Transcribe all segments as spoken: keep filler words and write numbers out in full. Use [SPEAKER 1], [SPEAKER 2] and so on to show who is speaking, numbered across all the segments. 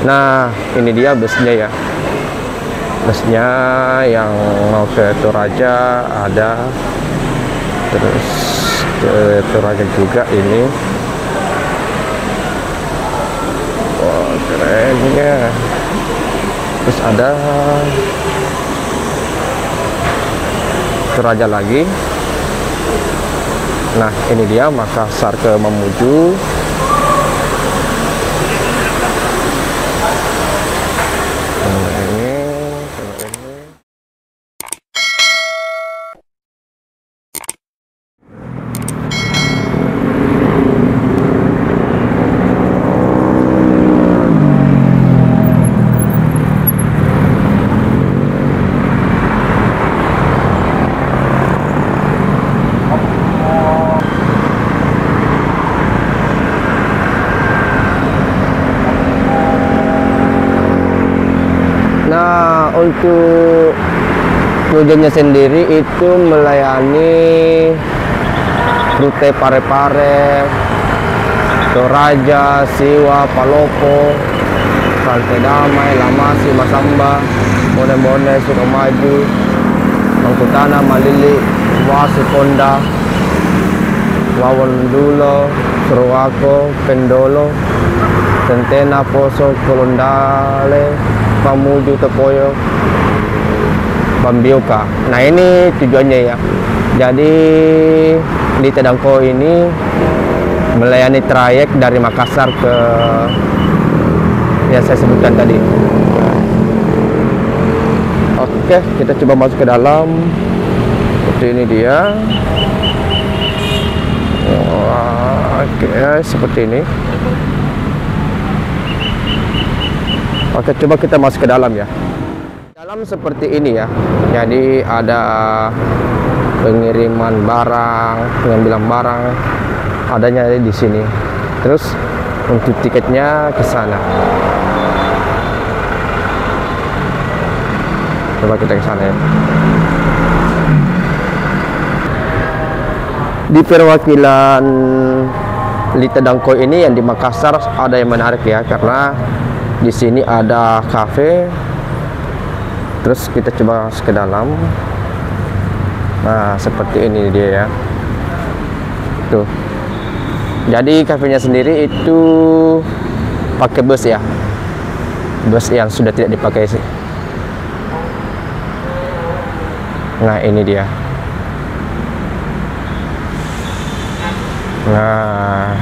[SPEAKER 1] Nah, ini dia busnya ya. Busnya yang mau ke Toraja ada, terus ke Toraja juga ini. Wah, keren ya. Terus ada Toraja lagi. Nah, ini dia Makassar ke Mamuju. Nah, untuk tujuannya sendiri itu melayani rute Parepare, Toraja, Siwa, Palopo, Pantai Damai, Lamasi, Masamba, Bone-Bone, Sukamaju, Mangkutana, Malili, Wasi, Ponda, Wawondulo, Surwako, Pendolo, Tentena, Poso, Kolondale, Mamuju, Tepoyo, Bambioka. Nah, ini tujuannya ya. Jadi Lita Dangko ini melayani trayek dari Makassar ke yang saya sebutkan tadi. Oke, kita coba masuk ke dalam. Seperti ini dia. Oke, seperti ini. Oke, coba kita masuk ke dalam ya. Dalam seperti ini ya. Jadi ada pengiriman barang, pengambilan barang adanya di sini. Terus untuk tiketnya ke sana. Coba kita ke sana ya. Di perwakilan Lita Dangko ini yang di Makassar ada yang menarik ya, karena di sini ada kafe. Terus kita coba masuk ke dalam. Nah, seperti ini dia ya. Tuh. Jadi kafenya sendiri itu pakai bus ya. Bus yang sudah tidak dipakai sih. Nah, ini dia. Nah,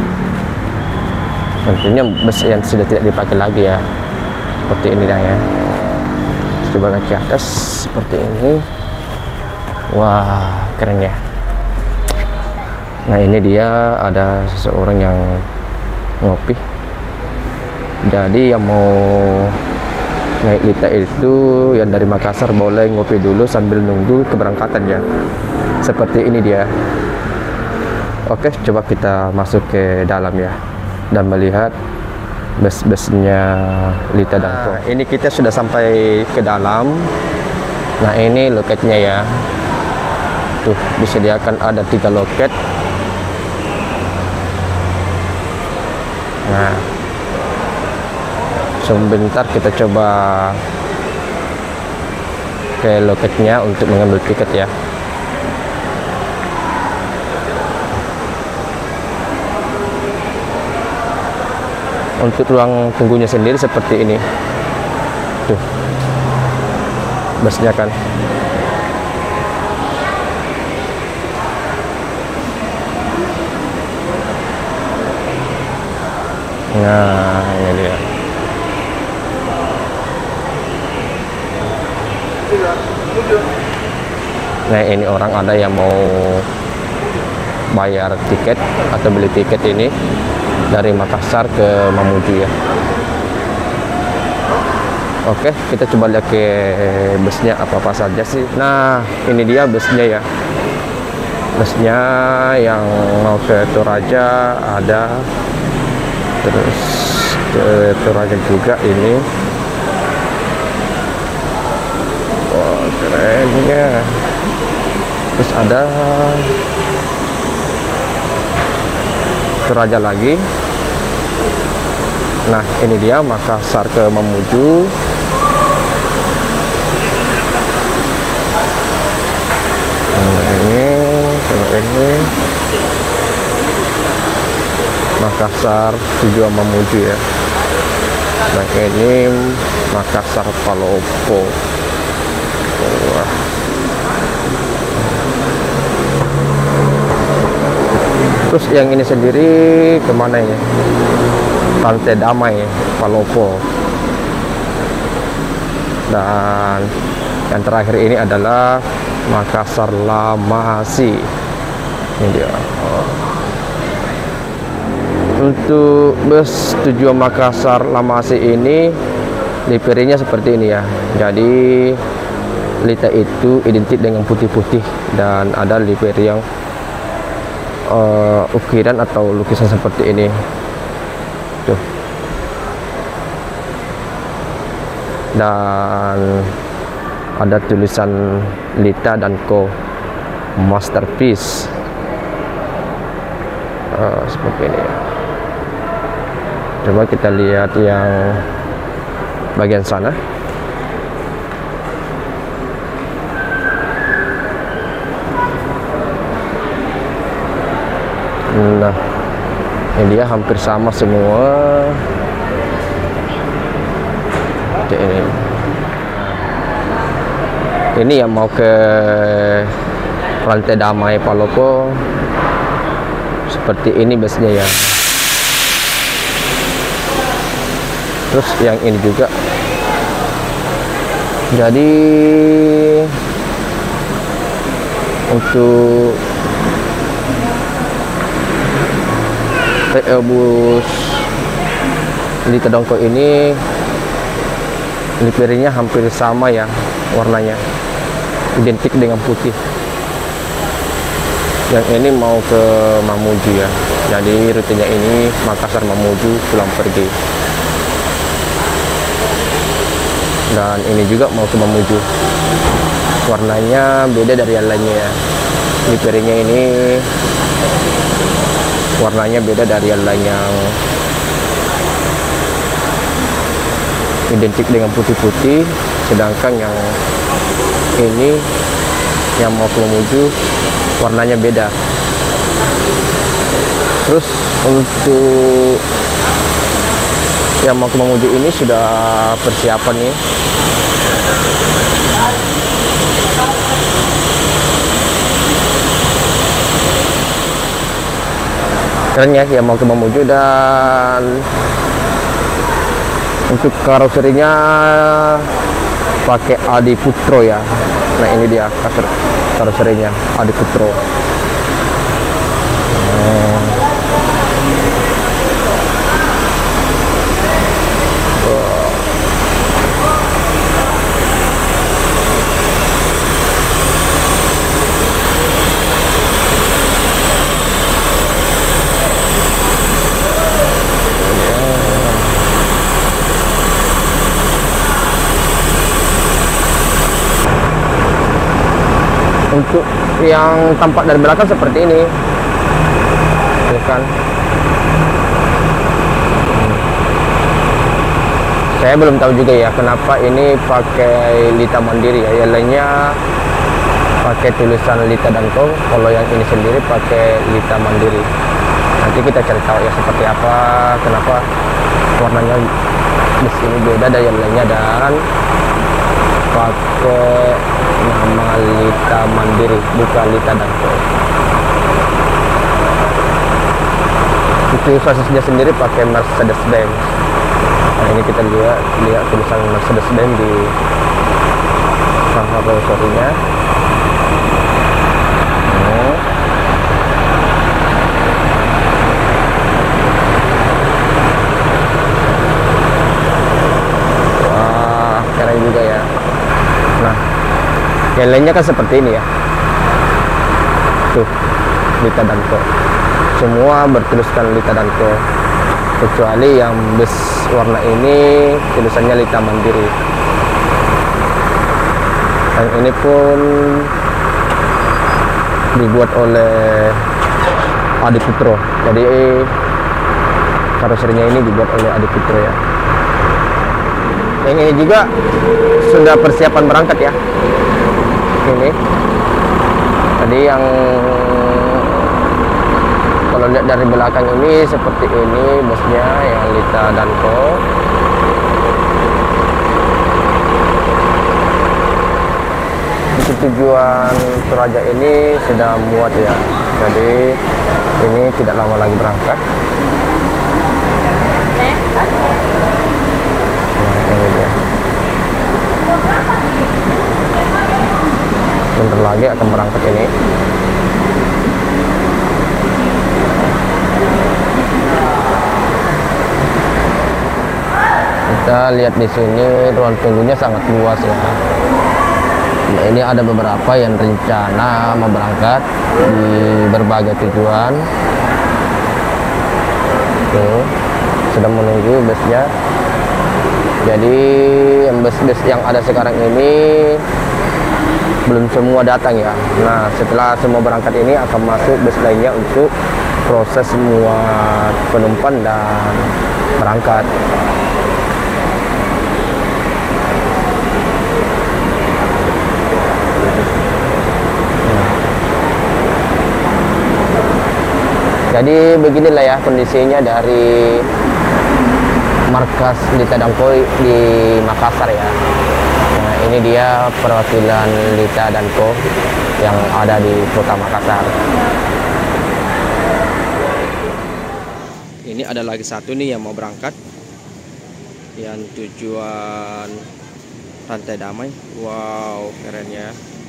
[SPEAKER 1] tentunya bus yang sudah tidak dipakai lagi ya. Seperti ini dah ya. Coba naik ke atas seperti ini. Wah, keren ya. Nah, ini dia ada seseorang yang ngopi. Jadi yang mau naik Lita itu yang dari Makassar boleh ngopi dulu sambil nunggu keberangkatan ya. Seperti ini dia. Oke, coba kita masuk ke dalam ya dan melihat bus-busnya Lita Dangko. Nah, ini kita sudah sampai ke dalam. Nah, ini loketnya ya. Tuh, disediakan ada tiga loket. Nah, sebentar kita coba ke loketnya untuk mengambil tiket ya. Untuk ruang tunggunya sendiri seperti ini. Tuh, busnya kan. Nah, ini dia. Nah, ini orang ada yang mau bayar tiket atau beli tiket ini dari Makassar ke Mamuju ya. Oke, kita coba lihat ke busnya apa-apa saja sih. Nah, ini dia busnya ya. Busnya yang mau ke Toraja ada, terus ke Toraja juga ini. Wah, keren ya. Terus ada Toraja lagi. Nah, ini dia Makassar ke Mamuju. Nah, ini kalau ini Makassar tujuan Mamuju ya. Nah, ini Makassar Palopo. Wah. Terus yang ini sendiri kemana ya? Rantai Damai Palopo. Dan yang terakhir ini adalah Makassar Lamasi. Ini dia. Oh. Untuk bus tujuan Makassar Lamasi ini liverynya seperti ini ya. Jadi Lita itu identik dengan putih-putih dan ada livery yang uh, ukiran atau lukisan seperti ini. Tuh. Dan ada tulisan Lita dan Co Masterpiece. Uh, seperti ini ya. Coba kita lihat yang bagian sana. Nah, ini dia hampir sama semua. Oke, ini. Ini yang mau ke Rantai Damai Palopo seperti ini busnya ya. Terus yang ini juga. Jadi untuk P O bus Lita Dongko ini liverynya hampir sama ya, warnanya identik dengan putih. Yang ini mau ke Mamuju ya, jadi rutenya ini Makassar Mamuju pulang pergi. Dan ini juga mau ke Mamuju, warnanya beda dari yang lainnya ya. Liverynya ini warnanya beda dari yang lain yang identik dengan putih-putih, sedangkan yang ini yang mau ke Mamuju warnanya beda. Terus untuk yang mau ke Mamuju ini sudah persiapan nih. Keren ya yang mau ke Mamuju. Dan untuk karoserinya pakai Adiputro ya. Nah, ini dia karoserinya Adiputro. Hmm. Untuk yang tampak dari belakang seperti ini, bukan? Saya belum tahu juga ya kenapa ini pakai Lita Mandiri ya. Yang lainnya pakai tulisan Lita dan Co. Kalau yang ini sendiri pakai Lita Mandiri. Nanti kita cari tahu ya seperti apa, kenapa warnanya bus ini beda dari yang lainnya dan pakai nama Lita Mandiri, bukan Lita dan Co. Itu sasisnya sendiri pakai Mercedes-Benz. Nah, ini kita lihat lihat tulisan Mercedes-Benz di sampah sorry-nya. Hmm. Wah, keren juga ya. Nah, yang lainnya kan seperti ini ya. Tuh, Lita dan Co. Semua bertuliskan Lita dan Co. Kecuali yang bus warna ini tulisannya Lita Mandiri. Yang ini pun dibuat oleh Adiputro. Jadi karoserinya ini dibuat oleh Adi Putro ya. Yang ini juga sudah persiapan berangkat ya. Ini tadi yang kalau lihat dari belakang ini seperti ini bosnya yang Lita Danco. Untuk tujuan Toraja ini sudah muat ya, jadi ini tidak lama lagi berangkat. Nah, ini dia. Bentar lagi akan berangkat ini. Kita lihat di sini ruang tunggunya sangat luas ya. Nah, ini ada beberapa yang rencana mau berangkat di berbagai tujuan. Tuh, sedang menunggu busnya. Jadi bus-bus yang ada sekarang ini belum semua datang ya. Nah, setelah semua berangkat ini akan masuk bus lainnya untuk proses semua penumpang dan berangkat. Jadi beginilah ya kondisinya dari markas Lita Danco di Makassar ya. Nah, ini dia perwakilan Lita Danco yang ada di kota Makassar. Ini ada lagi satu nih yang mau berangkat, yang tujuan Rantai Damai. Wow, keren ya.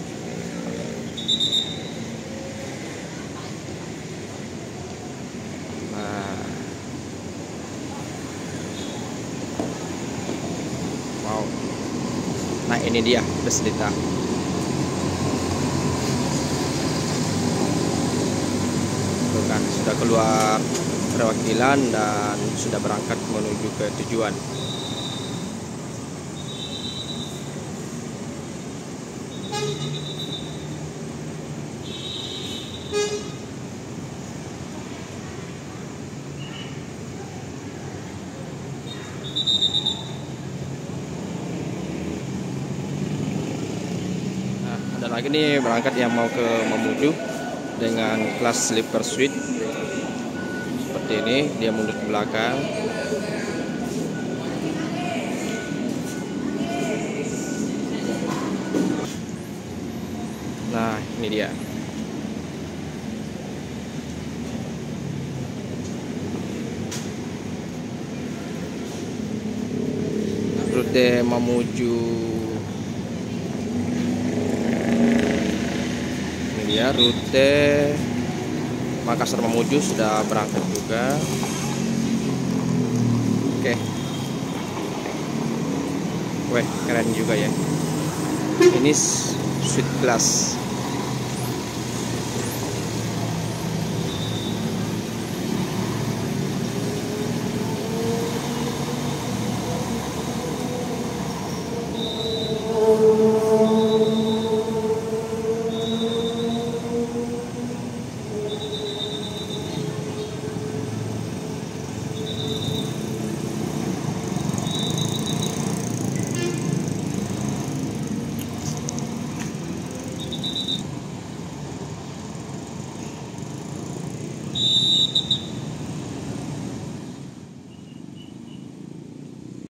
[SPEAKER 1] Nah, ini dia bus Lita. Tuh kan, sudah keluar perwakilan dan sudah berangkat menuju ke tujuan. Ada lagi nih berangkat yang mau ke Mamuju dengan kelas sleeper suite seperti ini, dia mundur ke belakang. Nah, ini dia. Rute Mamuju. Ya, rute Makassar Mamuju sudah berangkat juga. Oke. Weh, keren juga ya. Ini suite class.